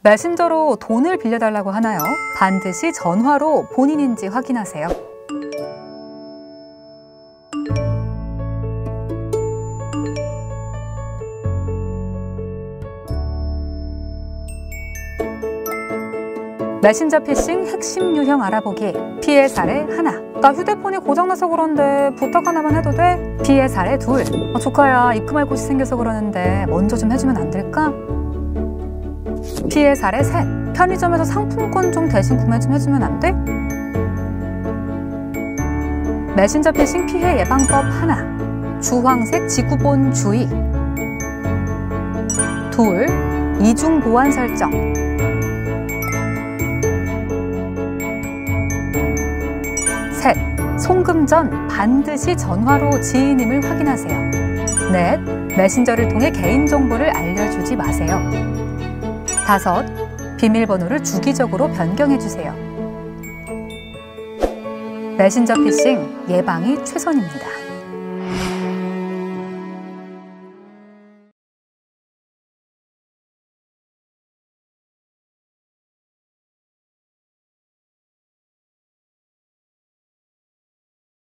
메신저로 돈을 빌려달라고 하나요? 반드시 전화로 본인인지 확인하세요. 메신저 피싱 핵심 유형 알아보기. 피해 사례 하나. 나 휴대폰이 고장나서 그런데 부탁 하나만 해도 돼? 피해 사례 둘. 조카야, 입금할 곳이 생겨서 그러는데 먼저 좀 해주면 안 될까? 피해 사례 셋. 편의점에서 상품권 좀 대신 구매 좀 해주면 안 돼? 메신저 피싱 피해 예방법 하나. 주황색 지구본 주의. 둘. 이중 보안 설정. 셋. 송금 전 반드시 전화로 지인임을 확인하세요. 넷. 메신저를 통해 개인정보를 알려주지 마세요. 다섯. 비밀번호를 주기적으로 변경해주세요. 메신저 피싱 예방이 최선입니다.